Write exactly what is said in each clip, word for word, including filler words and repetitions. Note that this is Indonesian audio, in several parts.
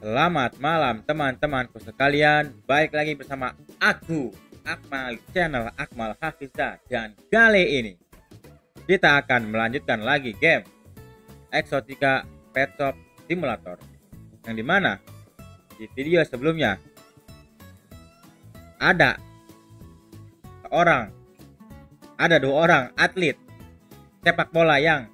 Selamat malam teman-temanku sekalian. Balik lagi bersama aku, Akmal, channel Akmal Hafiza. Dan kali ini kita akan melanjutkan lagi game Exotica Pet Shop Simulator, yang dimana di video sebelumnya ada seorang ada dua orang atlet sepak bola yang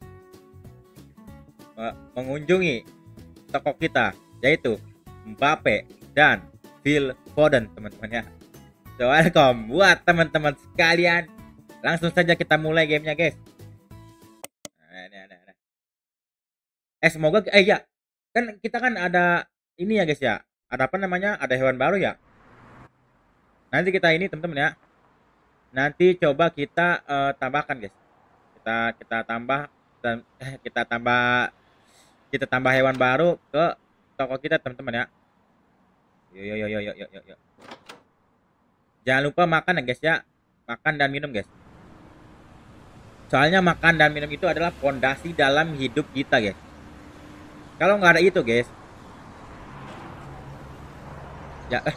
mengunjungi toko kita, yaitu Mbappe dan Phil Foden, teman-teman ya. So, welcome buat teman-teman sekalian. Langsung saja kita mulai gamenya, guys. Nah, nah, nah, nah. Eh semoga eh ya kan kita kan ada ini ya guys ya. Ada apa namanya? Ada hewan baru ya. Nanti kita ini teman-teman ya. Nanti coba kita uh, tambahkan guys. Kita kita tambah dan eh, kita tambah kita tambah hewan baru ke toko kita teman-teman ya. Yo yo yo yo yo yo yo. Jangan lupa makan ya guys ya. Makan dan minum guys. Soalnya makan dan minum itu adalah fondasi dalam hidup kita guys. Kalau nggak ada itu guys, ya eh.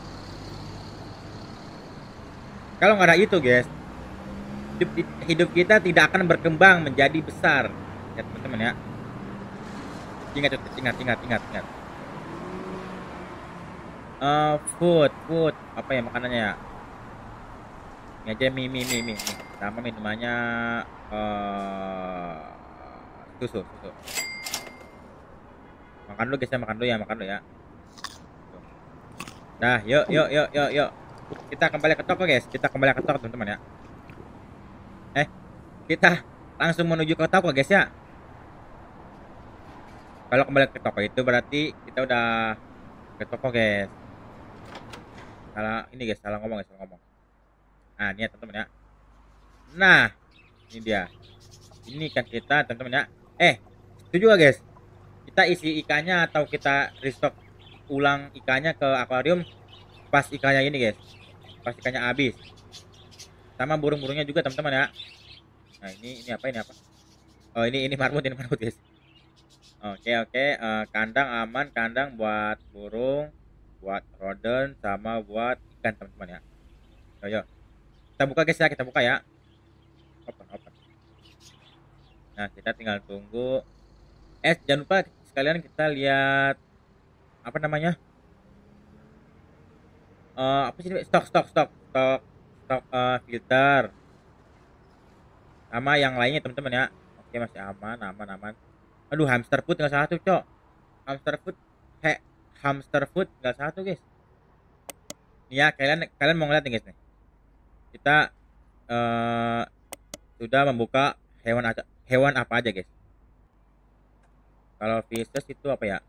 Kalau nggak ada itu guys, hidup, hidup kita tidak akan berkembang menjadi besar ya teman-teman ya. Ingat, ingat, ingat, ingat, ingat. Uh, food, food, apa ya makanannya ya? Ini aja mie, mie, mie, mie, sama minumannya uh, susu, susu. Makan dulu guys ya, makan dulu ya, makan dulu ya. Nah, yuk, yuk, yuk, yuk, yuk. Kita kembali ke toko guys, kita kembali ke toko teman-teman ya. Eh, kita langsung menuju ke toko guys ya. Kalau kembali ke toko itu berarti kita udah ke toko guys. Salah ini guys, salah ngomong guys, salah ngomong. Nah, ini ya teman-teman ya. Nah, ini dia. Ini kan kita teman-teman ya. Eh, itu juga guys. Kita isi ikannya atau kita restock ulang ikannya ke akuarium pas ikannya ini guys. Pas ikannya habis. Sama burung-burungnya juga teman-teman ya. Nah, ini ini apa ini apa? Oh, ini ini marmut, ini marmut guys. Oke oke, uh, kandang aman, kandang buat burung, buat rodent, sama buat ikan teman-teman ya. Yo yo, kita buka guys ya, kita buka ya. Open open. Nah, kita tinggal tunggu. Eh jangan lupa sekalian kita lihat apa namanya? Uh, apa sih? Stok stok stok stok stok uh, filter. Sama yang lainnya teman-teman ya. Oke, masih aman aman aman. Aduh, hamster food nggak satu cok. Hamster food he hamster food nggak satu guys. Ya kalian kalian mau ngeliat nih guys nih. Kita uh, sudah membuka hewan aja, hewan apa aja guys. Kalau fishes itu apa ya?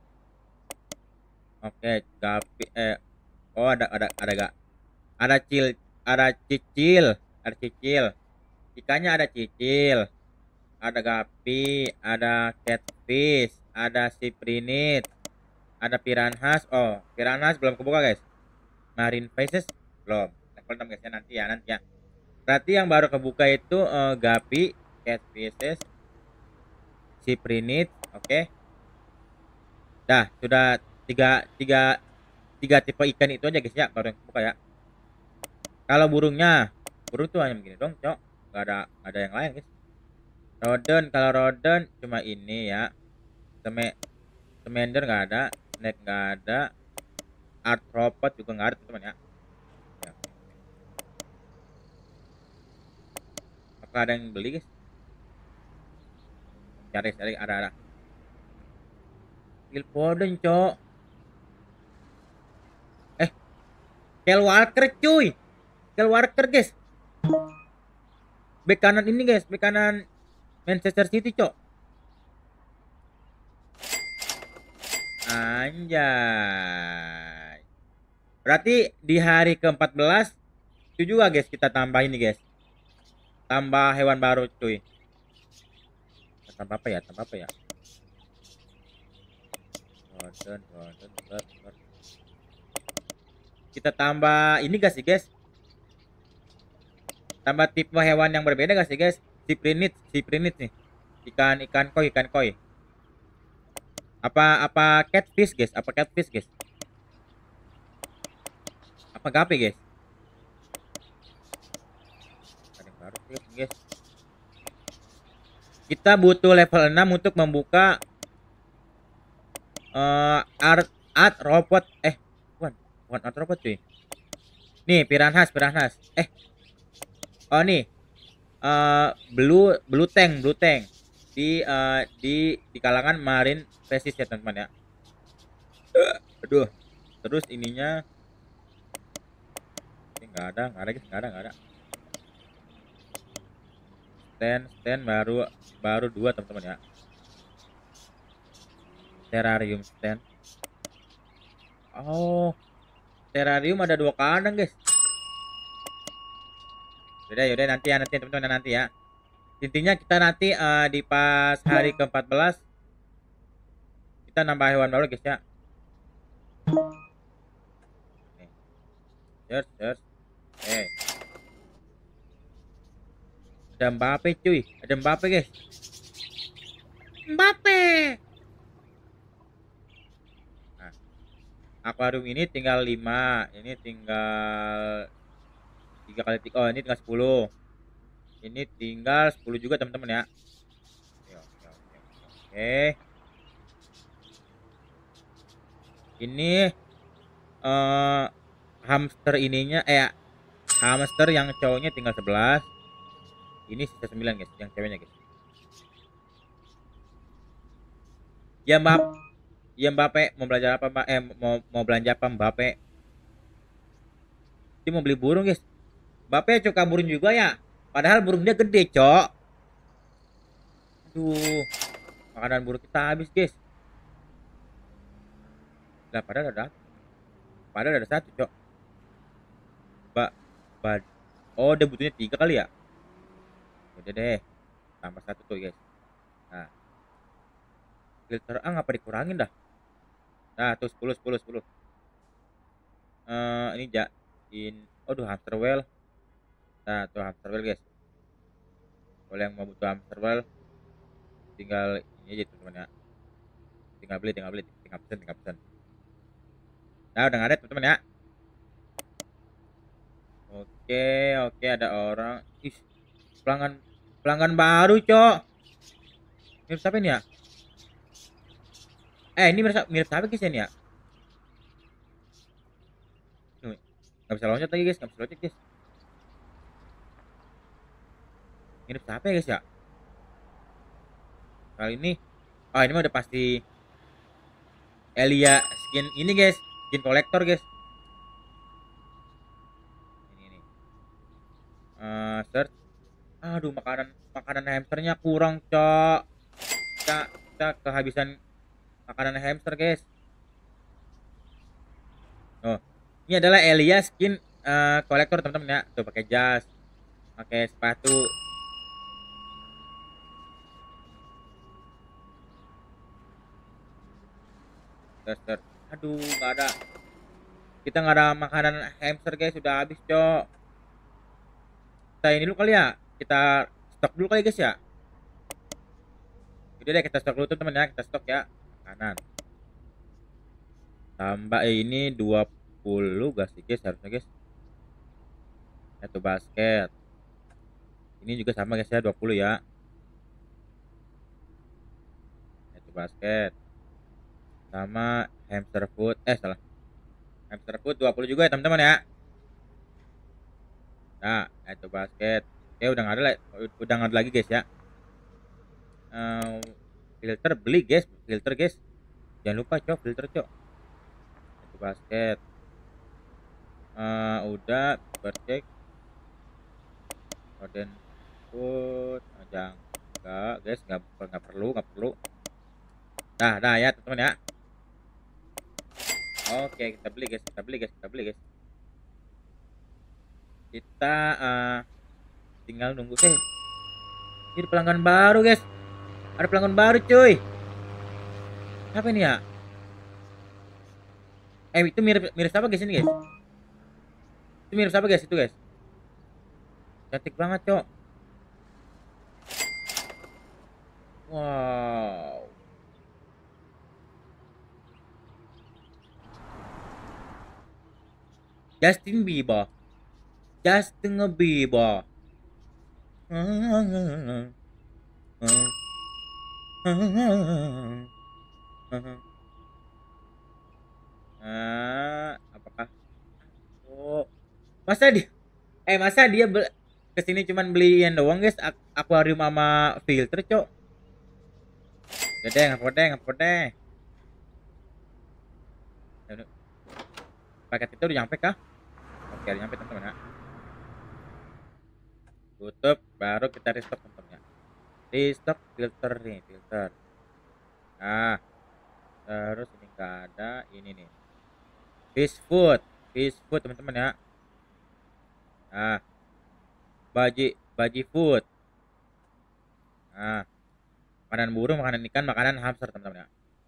Oke, gapi eh oh ada ada ada gak? Ada cil ada cicil, ada cicil. Ikannya ada cicil. Ada gapi, ada catfish, ada cyprinid, ada piranhas. Oh, piranhas belum kebuka guys. Marine fishes belum. Level enam guys ya, nanti ya, nanti ya. Berarti yang baru kebuka itu uh, gapi, catfishes, cyprinid, oke. Okay. Dah, sudah tiga tiga tiga tipe ikan itu aja guys ya, baru yang kebuka ya. Kalau burungnya, burung tuh hanya begini dong, cok. Gak ada gak ada yang lain guys. Rodent, kalau rodent cuma ini ya. Seme Semender nggak ada, snake nggak ada, arthropod juga nggak ada teman-teman ya. Ya. Apakah ada yang beli guys? Cari cari ada ada. Philpodon cok. Eh, Kyle Walker cuy. Kyle Walker guys. Bek kanan ini guys, bek kanan Manchester City cok. Anjay. Berarti di hari ke empat belas itu juga guys kita tambah ini guys. Tambah hewan baru cuy. Tambah apa ya? Tambah apa ya? Rodent, rodent, rodent. Kita tambah ini gak sih guys? Tambah tipe hewan yang berbeda gak sih guys? Cyprinid, cyprinid nih. Ikan ikan koi, ikan koi. Apa apa catfish guys? Apa catfish guys? Apa gape guys? Ada yang baru sih guys. Kita butuh level enam untuk membuka uh, art art robot. Eh, bukan, bukan art robot cuy. Nih, piranhas, piranhas. Eh, oh nih. Uh, blue blue tank, blue tank di uh, di di kalangan marine species ya teman-teman ya. Aduh. Terus ininya ini nggak ada, nggak ada guys, nggak ada, nggak ada. Stand, stand baru baru dua teman-teman ya. Terrarium stand. Oh, terrarium ada dua kandang guys. Yaudah, yaudah nanti ya, nanti teman-teman nanti ya. Intinya kita nanti uh, di pas hari ke empat belas kita nambah hewan baru guys ya. Nih. Search, search. Eh. Ada Mbappe cuy, ada Mbappe guys. Mbappe. Nah, akuarium ini tinggal lima, ini tinggal tiga kali tiga. Oh, ini tinggal sepuluh. Ini tinggal sepuluh juga teman-teman ya. Oke, oke, oke, oke. Ini uh, hamster ininya eh hamster yang cowoknya tinggal sebelas. Ini sisa sembilan guys, yang ceweknya guys. Ya Mbak, ya Mbappe mau belajar apa Mbak? Eh mau mau belanja apa Mbappe? Dia mau beli burung guys. Mbappe suka burung juga ya. Padahal burung dia gede cok. Aduh, makanan burung kita habis guys. Lah padahal ada, padahal ada satu cok. Mbak, mbak. Oh dia butuhnya tiga kali ya. Udah deh, tambah satu tuh guys. Nah, filter A ngapa dikurangin dah? Nah tuh sepuluh sepuluh sepuluh. Uh, ini ja in aduh hamster well. Nah tuh hamster well guys. Kalau yang mau butuh hamster well tinggal ini aja teman-teman ya. Tinggal beli, tinggal beli, tinggal pesen, tinggal pesen. Nah udah nggak ada teman-teman ya. Oke, oke ada orang. Ih, pelanggan pelanggan baru cok. Mirip siapa ini ya? Eh ini mirip mirip siapa guys ini ya? Nggak bisa loncat lagi guys, nggak bisa loncat guys. Mirip siapa ya guys ya? Kali ini, oh ini mah udah pasti Elia skin ini guys, skin kolektor guys. Ini nih. Uh, search. Aduh makanan makanan hamsternya kurang cok. Kita kita kehabisan makanan hamster guys. Oh, ini adalah Elia skin uh, kolektor teman-teman ya. Tuh pakai jas, pakai sepatu. Search, search. Aduh nggak ada. Kita nggak ada makanan hamster guys, sudah habis cok. Kita ini dulu kali ya. Kita stok dulu kali guys ya. Udah deh kita stok dulu teman-teman ya, kita stok ya makanan. Tambah eh, ini dua puluh gas sih guys harusnya guys. Satu basket. Ini juga sama guys ya dua puluh ya. Satu basket. Sama hamster food. Eh salah. Hamster food dua puluh juga ya teman-teman ya. Nah, itu basket. Oke udah nggak ada lah, udah nggak ada lagi guys ya. Uh, filter beli guys, filter guys. Jangan lupa cok filter cok. Itu basket. Uh, udah bercek. Modern food, jangan enggak guys, nggak nggak perlu nggak perlu. Nah, nah ya teman-teman ya. Oke kita beli guys, kita beli guys, kita beli guys. Kita uh, tinggal nunggu sih. Ini pelanggan baru guys. Ada pelanggan baru cuy. Apa ini ya? Eh itu mirip mirip siapa guys ini guys? Itu mirip siapa guys itu guys? Cantik banget cok. Wow. Justin Bieber. Justin Bieber. Ah, apakah? Oh, masa dia? Eh, masa dia be- kesini cuman beliin doang guys? Ak- Akuarium sama filter, cok. Udah deh, ngapa deh, ngapa deh. Ya udah, paket itu udah nyampe kah? Oke, udah nyampe teman-teman ya. Tutup, baru kita restock teman-teman ya. Restock filter nih, filter. Nah, terus ini nggak ada, ini nih. Fish food, fish food teman-teman ya. Nah, baji, baji food. Nah, makanan burung, makanan ikan, makanan hamster teman-teman ya.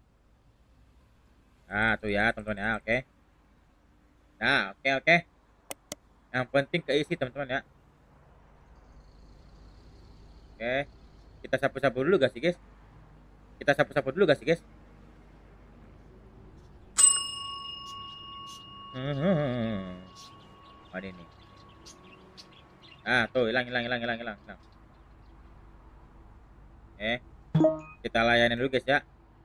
Nah, tuh ya teman-teman ya, oke. Nah, oke oke. Yang penting keisi teman-teman ya. Oke. Kita sapu-sapu dulu gak sih, guys? Kita sapu-sapu dulu gak sih, guys? Hmm. Oh, ini nih. Ah, tuh hilang hilang hilang hilang hilang. hilang. Eh, kita layanin dulu guys ya.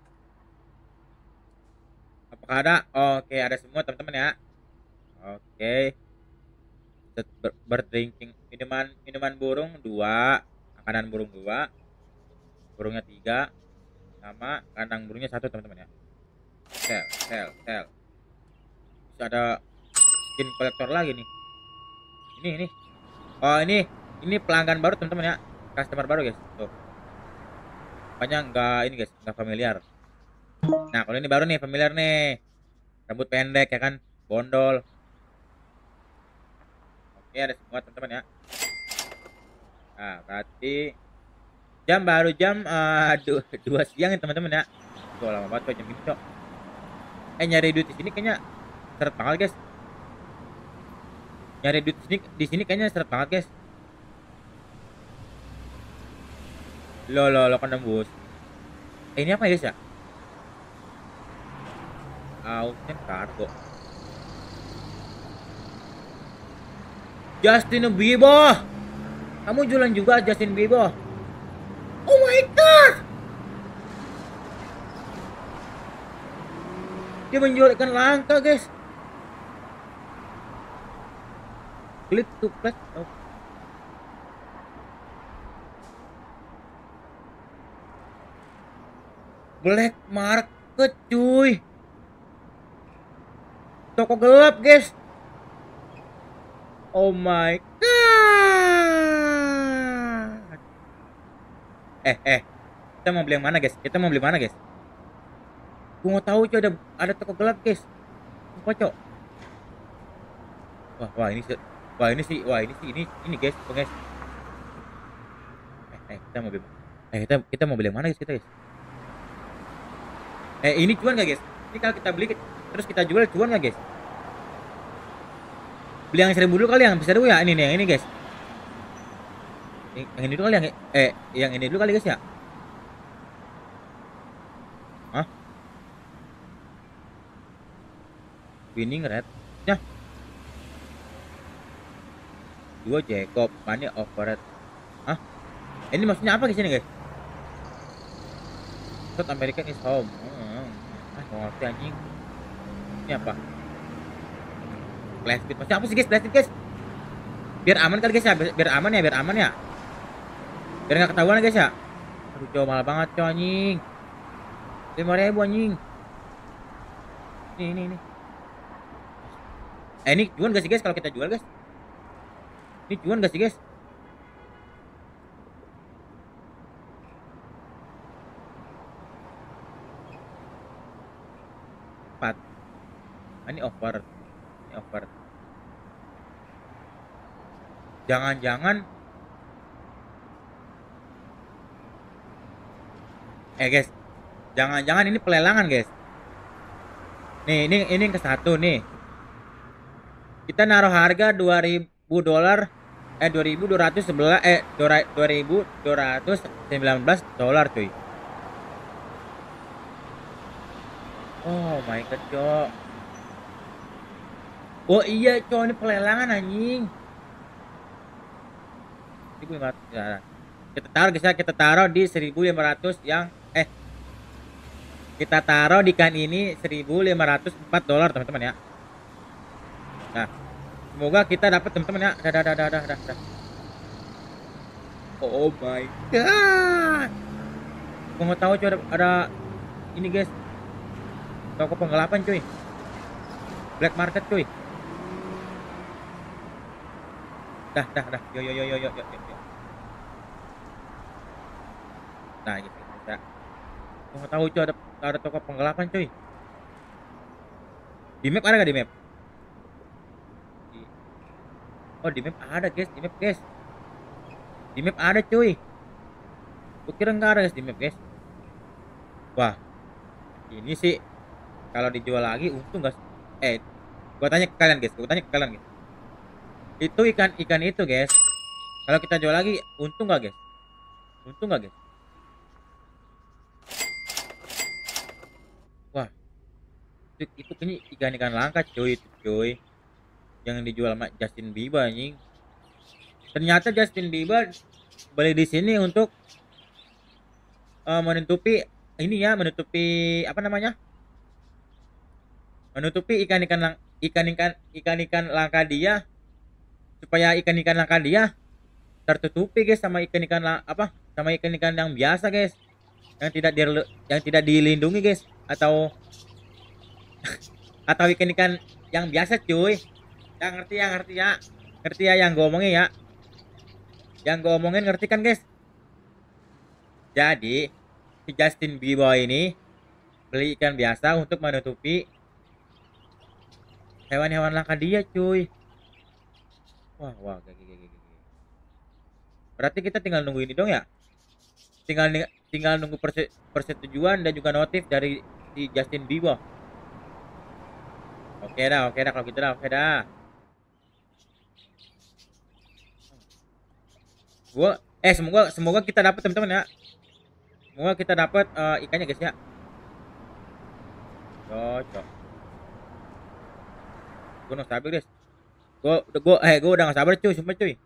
Apakah ada? Oke, ada semua teman-teman ya. Oke. Ber berdrinking minuman minuman burung dua, makanan burung dua, burungnya tiga, sama kandang burungnya satu teman-teman ya. Sel, sel, sel. Bisa ada skin kolektor lagi nih. Ini ini. Oh ini ini pelanggan baru teman-teman ya. Customer baru guys. Tuh. Banyak nggak ini guys, nggak familiar. Nah kalau ini baru nih familiar nih. Rambut pendek ya kan, bondol. Oke ada semua teman-teman ya. Nah berarti jam baru jam uh, dua, dua siang ya teman-teman ya. Tuh lama banget kok jam ini cok. Eh nyari duit di sini kayaknya seret banget guys. Nyari duit di sini di sini kayaknya seret banget guys. Lo lo lo kan nembus. Eh, ini apa guys ya? Ocean Cargo. Justin Bieber. Kamu jualan juga Justin Bieber? Oh my god. Dia menjual ikan langka guys. Klik to press. Oh. Black market cuy. Toko gelap guys. Oh my god. Eh eh. Kita mau beli yang mana guys? Kita mau beli mana guys? Gue mau tahu cuy ada ada toko gelap guys. Apa cok? Wah wah ini sih. Wah ini sih. Wah ini sih ini ini guys. Oh, guys. Eh eh kita mau beli. Eh kita kita mau beli yang mana guys kita guys? Eh ini cuan gak guys? Ini kalau kita beli terus kita jual cuan gak guys? Beli yang seribu dulu kali yang bisa dulu ya. Ini nih yang ini guys. Yang ini dulu kali yang eh yang ini dulu kali guys ya. Hah? Winning rate ya. Dua Jacob money overhead. Hah? Ini maksudnya apa guys ini guys? South American is home. Hmm. Ah, mau ngerti anjing. Ini apa? Blast speed. Maksudnya apa sih guys? Blast speed guys. Biar aman kali guys ya. Biar, biar aman ya, biar aman ya. Biar nggak ketahuan guys ya. Aduh coba mahal banget cow anjing. lima ribu anjing. Ini ini ini. Eh ini jual gak sih guys kalau kita jual guys? Ini jual gak sih guys? Empat. Ah, ini over. Ini over. Jangan-jangan eh guys, jangan-jangan ini pelelangan guys. Nih ini ini ke satu nih. Kita naruh harga dua ribu dolar eh dua ribu dua ratus sebelas eh dua ribu dua ratus sembilan belas dolar cuy. Oh my god cok. Oh iya coy, ini pelelangan anjing. seribu lima ratus ya. Kita taruh guys ya, kita taruh di seribu lima ratus yang eh kita taruh di kan ini seribu lima ratus empat dolar teman-teman ya. Nah, semoga kita dapat teman-teman ya. Dah dah dah dah dah dah. dah. Oh my god. Gua nggak tahu cuy, ada, ada ini guys. Toko penggelapan cuy. Black market cuy. Dah dah dah. Yo yo yo yo yo yo. yo. Nah, gitu bisa. Gua nggak tahu cuy, ada ada toko penggelapan cuy. Di map ada gak di map? Di... Oh di map ada guys, di map guys. Di map ada cuy. Gua kira nggak ada guys di map guys. Wah, ini sih kalau dijual lagi untung gak? Eh, gua tanya ke kalian guys, gua tanya ke kalian guys. Itu ikan ikan itu guys. Kalau kita jual lagi untung gak guys? Untung gak guys? Wah, itu, itu kayaknya ikan ikan langka cuy itu cuy. Yang dijual sama Justin Bieber anjing. Ternyata Justin Bieber beli di sini untuk uh, menutupi ini ya, menutupi apa namanya? Menutupi ikan-ikan lang ikan-ikan ikan-ikan langka dia supaya ikan-ikan langka dia tertutupi guys sama ikan-ikan apa? Sama ikan-ikan yang biasa guys. Yang tidak di yang tidak dilindungi guys atau atau ikan-ikan yang biasa cuy. Yang ngerti ya, ngerti ya. Ngerti ya yang gue omongin ya. Yang gue omongin ngerti kan guys? Jadi si Justin Bieber ini beli ikan biasa untuk menutupi hewan-hewan langka dia cuy. Wah wah gak, gak, gak, gak. Berarti kita tinggal nunggu ini dong ya. Tinggal tinggal nunggu perse, persetujuan dan juga notif dari si Justin Bieber. Oke dah, oke dah kalau gitu dah, oke dah. Gua eh semoga semoga kita dapat teman-teman ya. Semoga kita dapat uh, ikannya guys ya. Cocok. Gue nggak sabar guys. Gue udah gue eh gue udah nggak sabar cuy, sumpah cuy.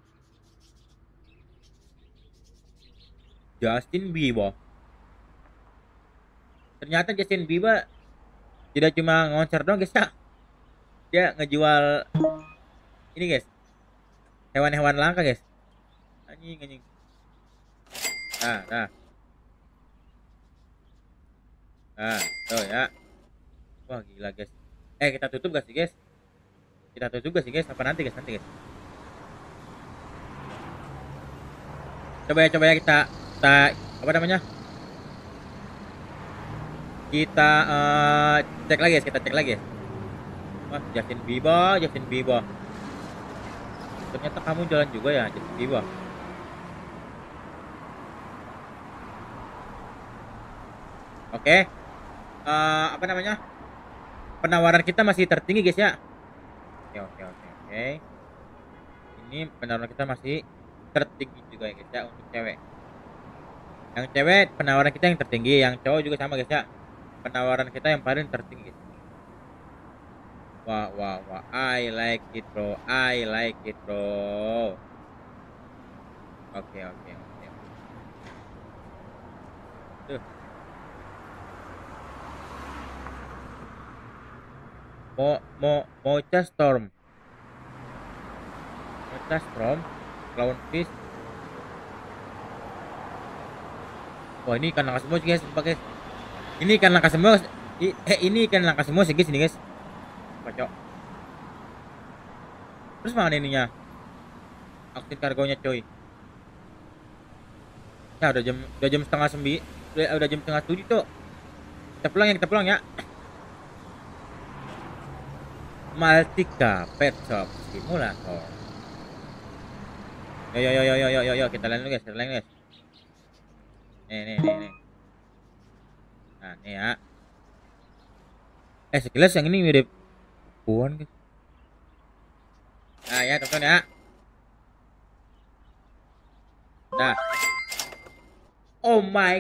Justin Bieber. Ternyata Justin Bieber tidak cuma ngonser dong guys ya. Dia ngejual ini guys. Hewan-hewan langka guys. Anjing anjing. Nah, nah. Nah, tuh ya. Wah gila guys. Eh kita tutup gak sih guys? Kita tutup gak sih guys? Apa nanti guys? Nanti guys. Coba ya, coba ya kita kita apa namanya? Kita uh, cek lagi guys, kita cek lagi guys. Wah, Justin Bieber, Justin Bieber. Ternyata kamu jalan juga ya, Justin Bieber. Oke. Okay. Uh, apa namanya? Penawaran kita masih tertinggi guys ya. Oke, oke, oke, oke. Ini penawaran kita masih tertinggi juga ya guys ya untuk cewek. Yang cewek penawaran kita yang tertinggi, yang cowok juga sama guys ya. Penawaran kita yang paling tertinggi. Wah, wah, wah. I like it, bro. I like it, bro. Oke, oke, oke. Tuh. Mo mo Mocha Storm. Mocha Storm. Clownfish. Wah, ini ikan langka semua sih guys, guys. Ini ikan langka semua. Eh, ini ikan langka semua sih guys, ini guys. Kocok. Terus mana ininya? Aktif kargonya coy. Ya udah jam udah jam setengah sembi, udah, udah jam setengah tujuh tuh. Kita pulang ya, kita pulang ya. Maltika Pet Shop Simulator. Yo yo yo yo yo yo yo kita lain dulu guys, kita lain guys. Nih nih nih nih. Nah nih ya. Eh sekilas yang ini mirip puan guys. Nah ya teman-teman ya. Nah. Oh my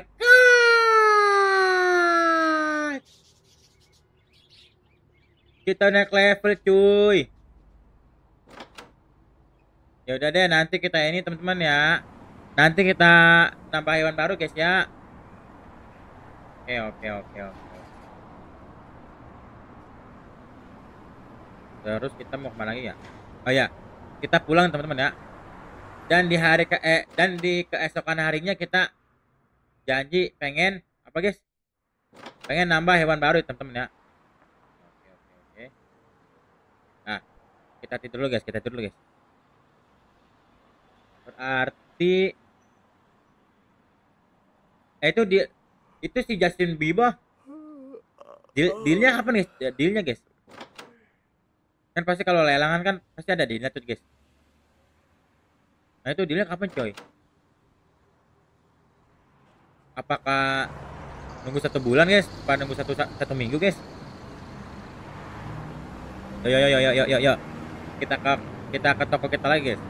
god. Kita naik level cuy. Ya udah deh, nanti kita ini teman-teman ya. Nanti kita nambah hewan baru guys ya. Oke, oke, oke, oke. Terus kita mau kemana lagi ya? Oh ya, kita pulang teman-teman ya. Dan di hari ke eh, dan di keesokan harinya kita janji pengen apa guys? Pengen nambah hewan baru ya teman-teman ya. Oke, oke, oke. Nah, kita tidur dulu guys, kita tidur dulu guys. Berarti eh itu di itu si Justin Bieber deal, dealnya apa nih? Dealnya guys. Kan pasti kalau lelangan kan pasti ada dealnya tuh guys. Nah itu dealnya kapan coy? Apakah nunggu satu bulan guys? Apa nunggu satu satu minggu guys? Yo yo yo yo yo yo yo. Kita ke kita ke toko kita lagi guys.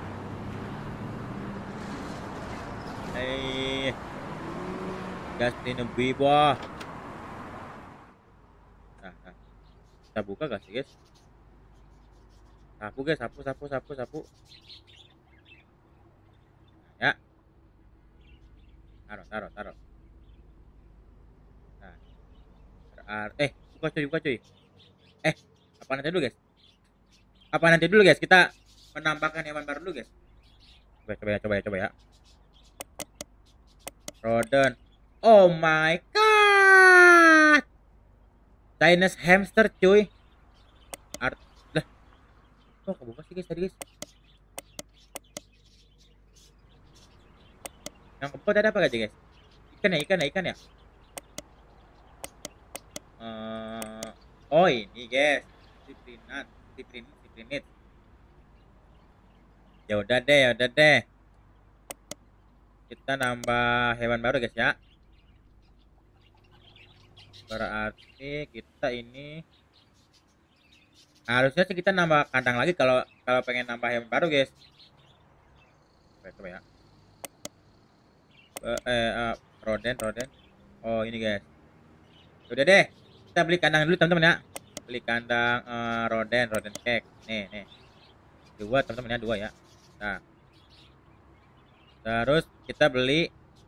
Hey, Justin Bieber. Nah, nah, kita buka gak sih guys? Sapu guys, sapu sapu sapu sapu. Nah, ya, taruh taruh taruh. Nah, berarti eh buka cuy buka cuy. Eh, apa nanti dulu guys? Apa nanti dulu guys? Kita menambahkan hewan baru dulu guys. Coba coba ya coba ya coba ya. Rodent. Oh my god. Chinese hamster cuy. Art lah. Kok kebuka sih guys tadi guys? Yang keempat ada apa aja guys? Ikan ya ikan ya ikan ya. Uh, oh ini guys. Ciprinat, ciprin, ciprinit. Ya udah deh, ya udah deh. Kita nambah hewan baru guys ya. Berarti kita ini harusnya sih kita nambah kandang lagi kalau kalau pengen nambah hewan baru guys. Coba, coba ya. Eh, eh, roden roden. Oh ini guys. Udah deh. Kita beli kandang dulu teman-teman ya. Beli kandang uh, roden roden cake. Nih nih. Dua teman-teman ya dua ya. Nah. Terus kita beli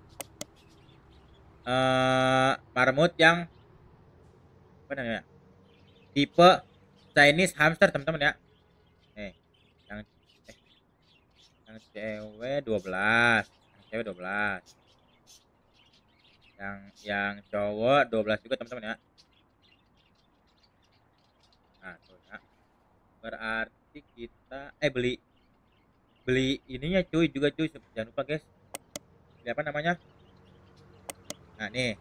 uh, marmut yang apa namanya? Tipe Chinese hamster teman-teman ya. Nih, yang eh, yang cewek dua belas, yang cewek dua belas. Yang yang cowok dua belas juga teman-teman ya. Nah, tuh ya. Berarti kita eh beli beli ininya cuy juga cuy, jangan lupa guys. Beli apa namanya? Nah, nih.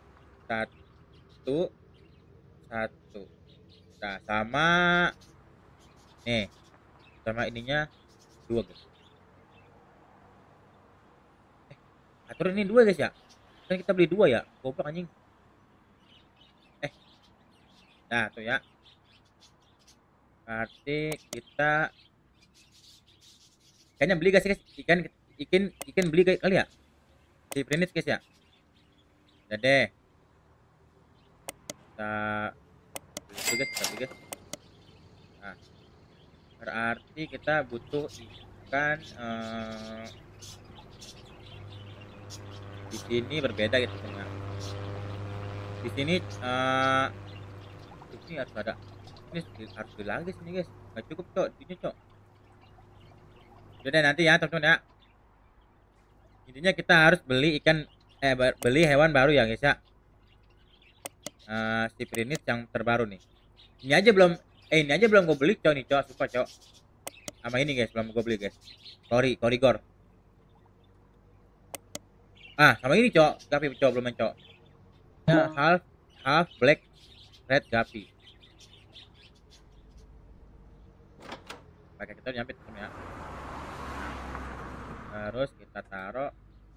Satu satu. Nah, sama nih. Sama ininya dua guys. Eh, aturan ini dua guys ya. Kan kita beli dua ya. Goblok anjing. Eh. Nah, tuh ya. Berarti kita kayaknya beli guys guys. Ikan ikan ikan beli kali ya. Di Prince guys ya. Udah deh. Kita beli guys, kita beli guys. Nah, berarti kita butuh ikan eh, di sini berbeda gitu ya. Di sini eh, di sini harus ada. Ini harus beli lagi sini guys. Nggak cukup cok, ini cok. Jadi nanti ya teman-teman ya. Intinya kita harus beli ikan eh beli hewan baru ya guys ya. Uh, si Prince yang terbaru nih. Ini aja belum eh ini aja belum gue beli cok nih cok, sumpah cok. Sama ini guys belum gue beli guys. Sorry, Korigor. Ah, sama ini cok, Gapi cok belum cok. Ya, half half black red Gapi. Pakai kita nyampe temen ya. Terus kita taruh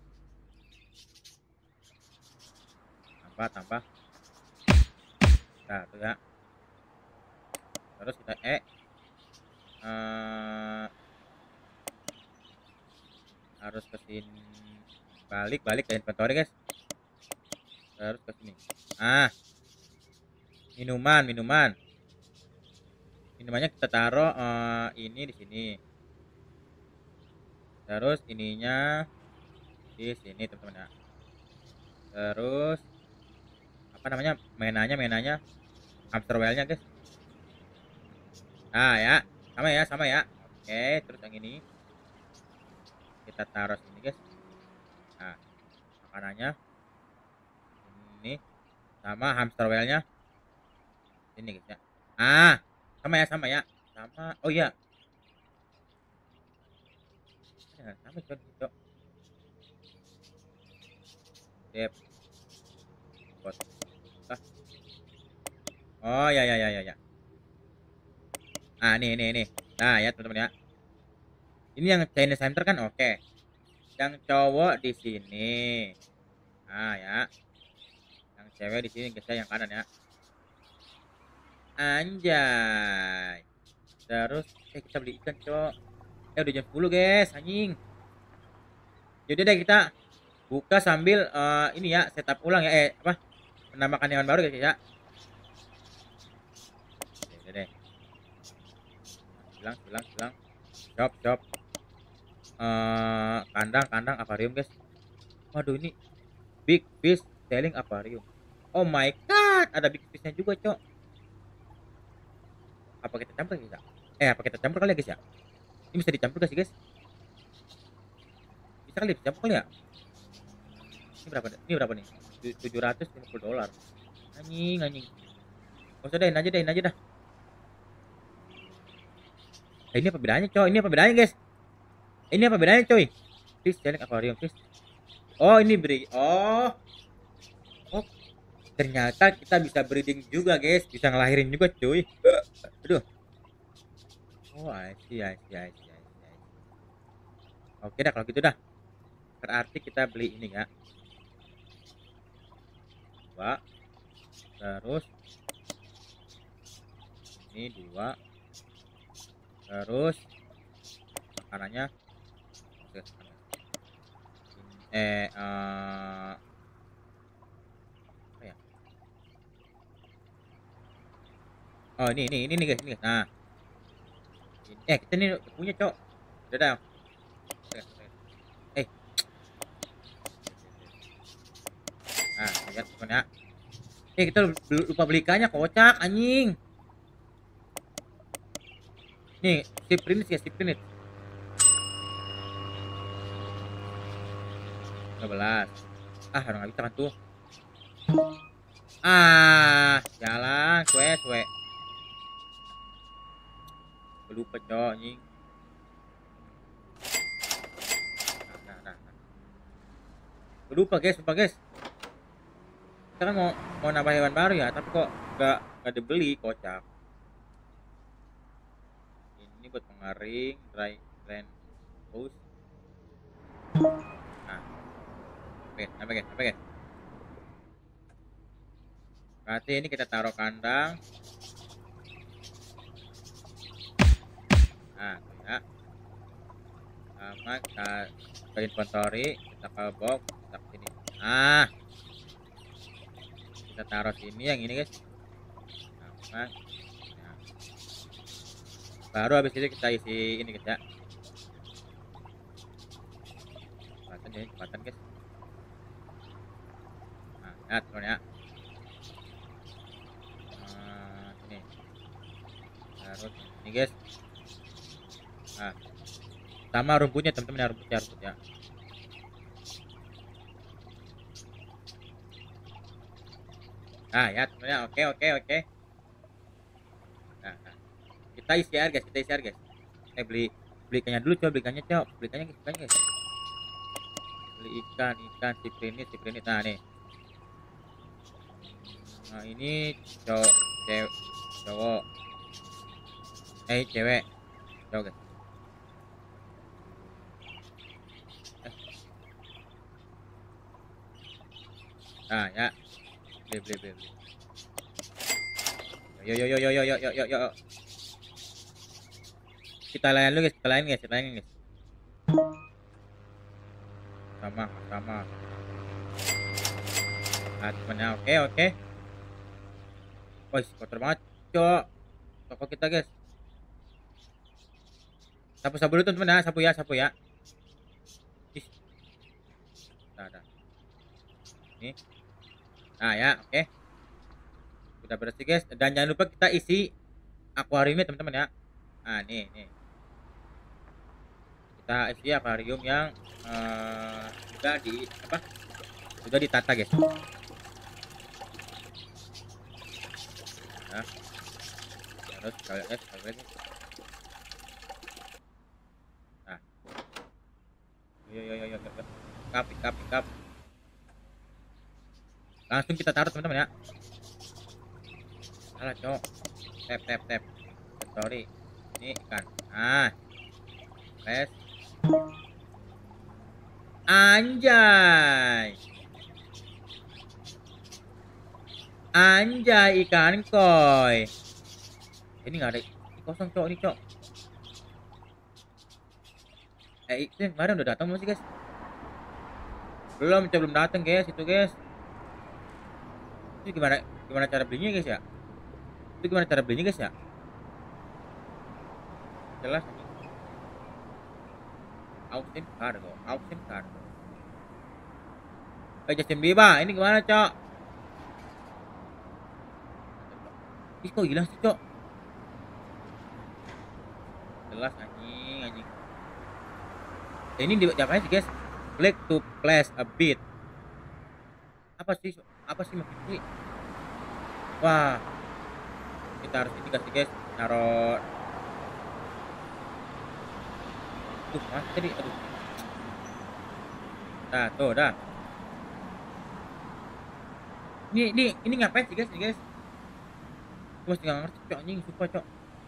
tambah tambah. Nah, tuh ya. Terus kita E uh, harus ke sini balik balik ke inventory guys. Terus ke sini. Ah. Minuman, minuman. Minumannya kita taruh uh, ini di sini. Terus ininya di sini teman-teman ya. Terus apa namanya, mainannya mainannya hamster wheel-nya guys. Nah ya, sama ya, sama ya. Oke, terus yang ini kita taruh sini guys. Nah, makanannya ini sama hamster wheel-nya ini guys ya. Ah, sama ya, sama ya, sama. Oh iya, ya, sama cok, cok. Dep. Bot. Ah. Oh ya ya ya ya ya. Ah, nih nih nih. Nah ya teman-teman ya. Ini yang Chinese center kan oke. Yang cowok di sini. Nah ya. Yang cewek di sini guys ya, yang kanan ya. Anjay. Terus eh kita beli ikan, cok. Eh udah jam sepuluh guys, anjing. Jadi deh kita buka sambil eh, ini ya, setup ulang ya, eh apa? Menambahkan hewan baru guys ya. Oke deh. Silang, silang, silang. Shop, shop. Eh kandang, kandang akuarium guys. Waduh ini big fish selling aquarium. Oh my god, ada big fishnya juga, cok. Apa kita campur guys ya? Eh, apa kita campur kali ya guys ya? Ini bisa dicampur gak sih guys? Bisa kali dicampur kali ya? Ini berapa? Ini berapa nih? tujuh ratus lima puluh dolar. Anjing, anjing. Gak usah deh, ini aja deh, ini aja dah. Eh, ini apa bedanya, cok? Ini apa bedanya, guys? Ini apa bedanya, coy? Fish selling aquarium fish. Oh, ini beri. Oh. Oh, ternyata kita bisa breeding juga, guys. Bisa ngelahirin juga, cuy. Aduh. Oh, I see, I see, I see, I see, I see. Oke dah kalau gitu dah. Berarti kita beli ini ya. Dua. Terus ini dua. Terus makanannya eh uh, apa ya? Oh, ini ini ini nih guys, ini guys. Nah. Eh, kita nih punya, cok. Dadah. Eh. Nah, lihat teman ya. Eh, kita lupa beli ikannya, kocak anjing. Nih, si Prince ya, si Prince. lima belas. Ah, orang nggak bisa kan tuh. Ah, jalan, kue, kue. Lupa, cok, anjing. Nah, nah, nah. Lupa, guys, lupa, guys. Kita kan mau mau nambah hewan baru ya, tapi kok nggak nggak dibeli, kocak. Ini buat pengaring, dry land house. Nah, oke, sampai guys, sampai guys. Berarti ini kita taruh kandang. Nah, ya. Sama kita ke inventory, kita ke box, kita ke sini. Nah, kita taruh sini yang ini guys. Sama. Nah. Baru habis itu kita isi ini guys ya. Cepatan ya, cepatan guys. Nah, lihat teman ya. Nah, ini. Terus ini guys. Nah, sama rumputnya teman-teman ya, rumputnya rumput ya. Nah ya teman-teman, oke oke oke. Nah, nah, kita isi air guys, kita isi air guys. Eh beli beli ikannya dulu, coba beli ikannya, coba beli ikannya guys, ikannya guys. Beli ikan ikan si prinit si prinit. Nah nih. Nah ini cowok cewek cowok eh cewek cowok guys. Eh. Nah ya, beli beli beli beli. Yo yo yo yo yo yo yo yo yo. Kita layan dulu guys, kita layan guys, kita layan guys. Sama sama. Nah temennya oke oke. Wih kotor banget, cok. Toko kita guys. Sapu sapu dulu teman-teman ya, sapu ya, sapu ya. Nih. Nah ya, oke. Udah bersih guys. Dan jangan lupa kita isi akuariumnya teman-teman ya. Nah nih, nih. Kita isi akuarium yang uh, sudah di apa? Sudah ditata guys. Nah, terus kita lihat guys, kita lihat guys. Nah, yo yo yo yo, yo. Pick up, pick up, pick up. Langsung kita taruh teman-teman ya. Salah cok. Tap tap tap. Sorry. Ini ikan. Nah. Press. Anjay. Anjay ikan koi. Ini nggak ada. Ini kosong cok, ini cok. Eh, itu yang kemarin udah datang belum sih guys? Belum, cok, belum datang guys itu guys. Itu gimana gimana cara belinya guys ya? Itu gimana cara belinya guys ya? Jelas ini. Auction cargo, auction cargo. Eh Justin Bieber, ini gimana cok? Ih kok hilang sih cok? Jelas anjing anjing. Eh, ini di apa sih guys? Click to place a bid. Apa sih? Apa sih maksudnya sih? Wah, kita harus ini kasih guys, naruh. Tuh, mas tadi, aduh. Nah, tuh, dah. Ini, ini, ini ngapain sih guys, nih guys? Gue masih nggak ngerti, cok, anjing, sumpah, cok.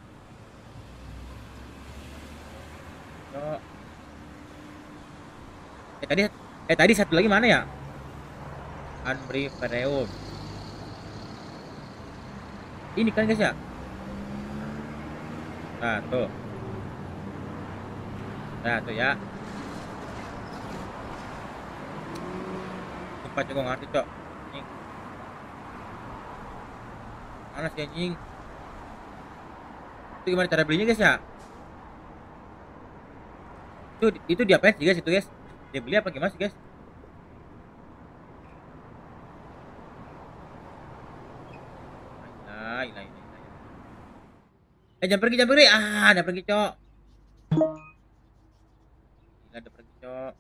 Cok. Eh tadi, eh tadi satu lagi mana ya? Unbriefreum. Ini kan guys ya? Nah, tuh. Nah, tuh ya. Sumpah cok, gue ngerti cok. Anjing. Mana sih anjing? Itu gimana cara belinya guys ya? Itu itu diapain sih guys itu guys? Dia beli apa gimana sih guys? Nah, ini, ini, ini. Eh jangan pergi, jangan pergi. Ah, udah pergi cok. Gila, udah pergi cok.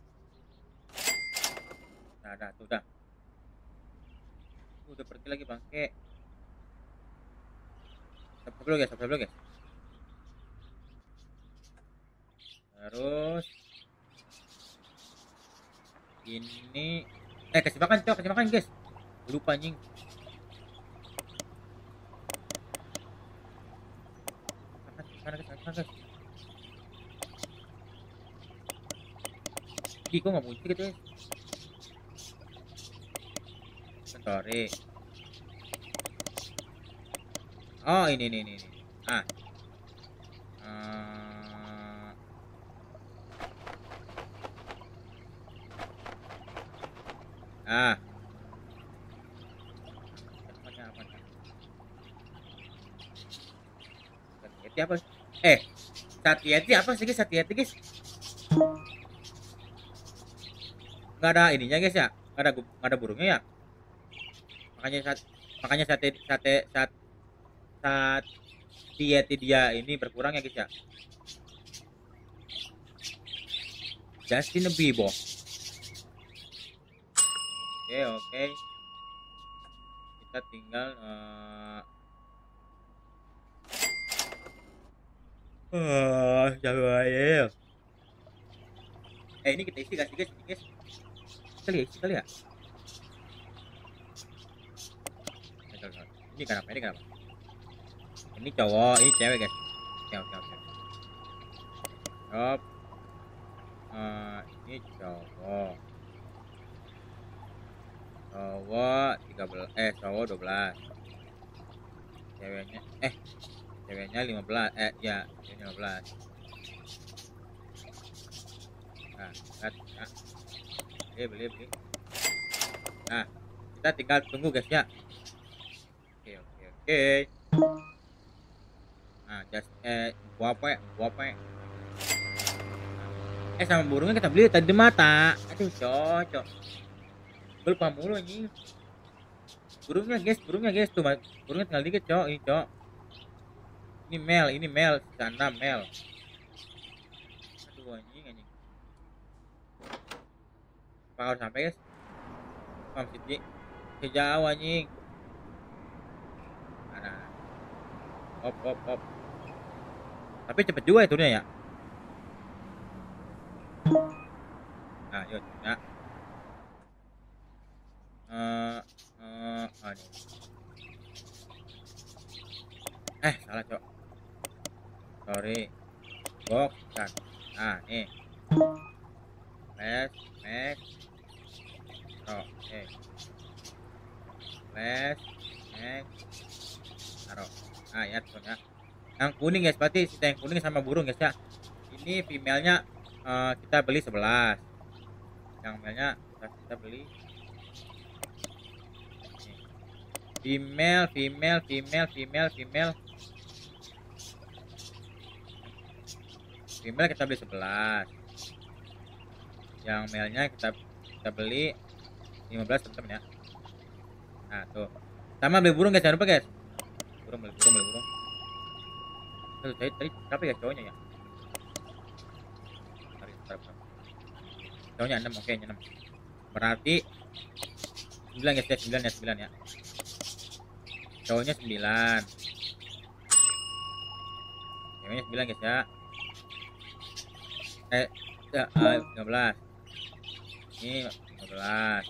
Nah, dah, tuh dah. Udah pergi lagi bangke. Stop dulu guys, stop dulu guys. Terus ini eh kasih makan cok, kasih makan guys. Lupa anjing. Makan, mana guys, makan guys. Ih, kok nggak muncul gitu ya? Sorry. Oh ini ini ini. Ah. Uh... Ah. Satieti apa? Eh, Satieti apa sih guys? Satieti guys? Gak ada ininya guys ya? Gak ada gak ada burungnya ya? Makanya saat makanya sate sate saat saat dieti dia ini berkurang ya guys ya. Justin Bieber. Oke oke. Kita tinggal uh... uh, jangan ya. Eh ini kita isi kasih guys, ini guys. Kali ya, isi kali ya. Ini kenapa? Ini kenapa? Ini cowok, ini cewek guys. Oke oke oke. Stop. Uh, ini cowok. Cowok tiga belas, eh cowok dua belas. Ceweknya eh ceweknya lima belas. Eh ya, ceweknya lima belas. Nah, lihat ya. Beli beli beli. Nah, kita tinggal tunggu guys ya. Oke oke oke. Nah, just eh wape wape. Eh sama burungnya kita beli tadi di mata. Aduh cocok. Lupa mulu anjing. Burungnya guys, burungnya guys tuh, burungnya tinggal dikit cok, ini cok. Ini mel, ini mel, sisa enam mel. Aduh anjing anjing. Apa harus sampai guys? Mam Siti, sejauh anjing. Mana? Op op op. Tapi cepet juga itu ya. Nah, yuk, nah. Eh, eh, aduh. Eh, salah cok. Sorry. Box kan. Nah, nih. Flash, max. Taruh, oke. Flash, max. Taruh. Nah, ya tuh ya. Yang kuning guys, berarti sisa yang kuning sama burung guys ya. Ini female-nya uh, kita beli sebelas. Yang male-nya kita, kita beli female, female, female, female, female. Female kita beli sebelas. Yang male-nya kita kita beli lima belas teman-teman ya. Nah, tuh. Sama beli burung guys, jangan lupa guys. Burung, beli burung, beli burung. Tuh, tadi tadi tapi guys cowoknya ya. Tarik, tarik, tarik. Cowoknya enam, oke, enam. Berarti sembilan guys ya, sembilan ya, sembilan ya. Cowoknya sembilan. Ceweknya sembilan guys ya. Eh, ya, uh, lima belas. Ini lima belas.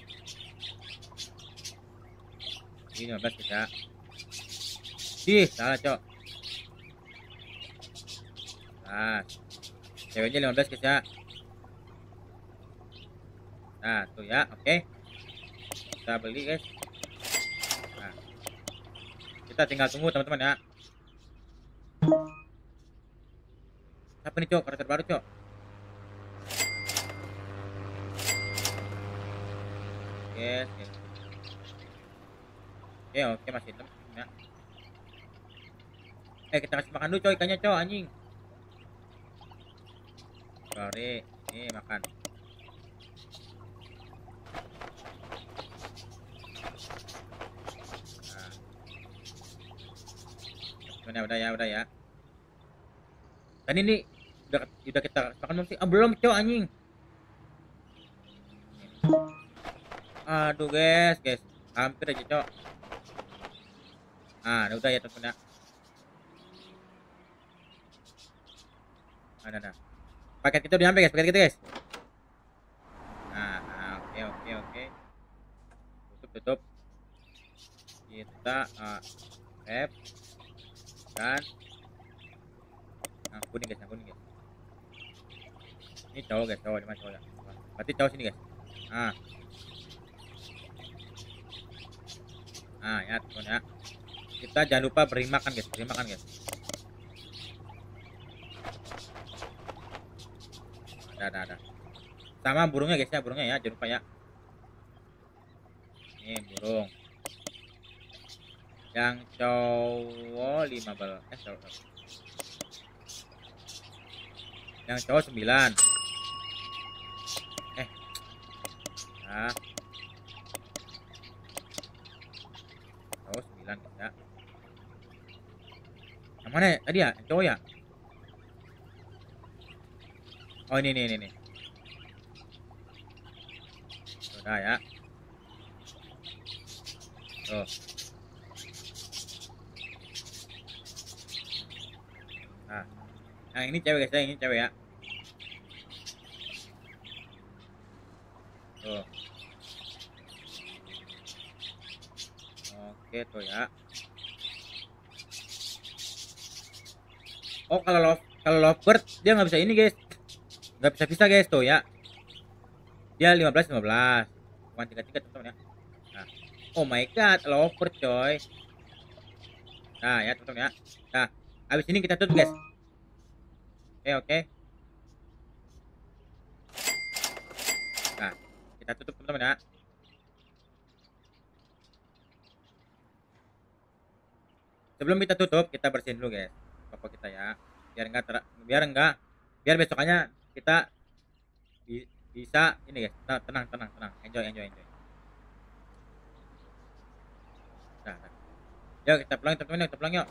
Ini lima belas guys ya. Ih, salah cok. Nah, ceweknya lima belas guys ya. Nah, tuh ya, oke. Kita beli guys. Nah, kita tinggal tunggu teman-teman ya. Apa nih cok, karakter baru cok? Yes, yes. Oke, oke, masih hitam ya. Eh, kita kasih makan dulu coy ikannya cok, anjing. Sorry, ini makan. Nah, udah ya, udah ya. Dan ini udah udah kita makan belum sih? Ah, belum cok anjing. Aduh guys, guys, hampir aja cok. Ah, udah ya teman-teman ya. Ada, ada. Paket kita udah sampai guys, paket kita guys. Nah, nah, oke oke oke. Tutup tutup. Kita uh, tap dan nah, kuning guys, nah, kuning guys. Ini cowok guys, cowok, di mana cowok ya? Berarti cowok sini guys. Ah. Ah, ya teman ya. Kita jangan lupa beri makan guys, beri makan guys. Ada, ada, ada. Sama burungnya guys ya, burungnya ya, jangan lupa ya. Ini burung. Yang cowok lima belas. Eh, cowok. Yang cowok sembilan. Eh. Nah. Cowok sembilan guys ya. Yang mana ya? Tadi ya, yang cowok ya? Oh, ini nih, ini nih. Udah ya. Tuh. Nah, yang ini cewek guys ya, ini cewek ya. Tuh. Oke tuh ya. Oh, kalau love kalau lovebird dia nggak bisa ini guys, nggak bisa bisa guys tuh ya. Dia lima belas lima belas, bukan tiga tiga teman-teman ya. Nah, oh my god, lovebird coy. Nah ya teman-teman ya. Nah, habis ini kita tutup guys. Oke oke. Nah, kita tutup teman-teman ya. Sebelum kita tutup, kita bersihin dulu guys toko kita ya, biar enggak ter biar enggak biar besokannya kita bi bisa ini guys, tenang tenang tenang, enjoy enjoy enjoy. Nah, nah. Yuk kita pulang teman-teman, yuk kita pulang yuk.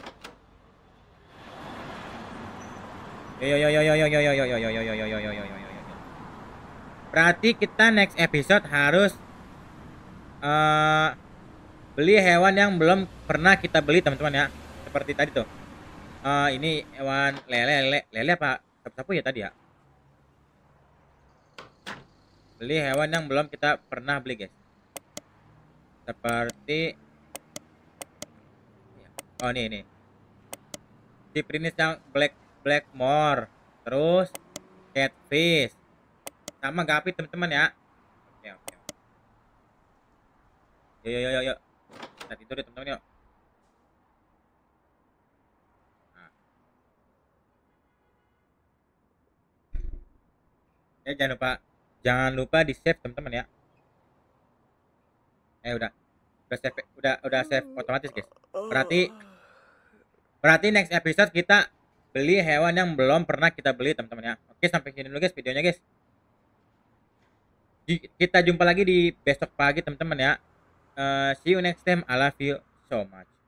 Yo yo yo yo yo yo yo yo yo yo yo yo yo yo yo yo yo yo. Berarti kita next episode harus uh, beli hewan yang belum pernah kita beli teman-teman ya. Seperti tadi tuh. Uh, ini hewan lele lele lele apa sapu-sapu ya tadi ya. Beli hewan yang belum kita pernah beli guys. Seperti oh nih nih. Si Prinis yang black blackmore, terus catfish, sama gapi teman-teman ya. Oke oke. Yo yo yo yo. Kita tidur ya teman-teman yuk. Nah. Ya jangan lupa jangan lupa di save teman-teman ya. Eh udah udah save udah udah save otomatis guys. Berarti berarti next episode kita beli hewan yang belum pernah kita beli teman-teman ya. Oke sampai sini dulu guys videonya guys. Kita jumpa lagi di besok pagi teman-teman ya. Uh, see you next time. I love you so much.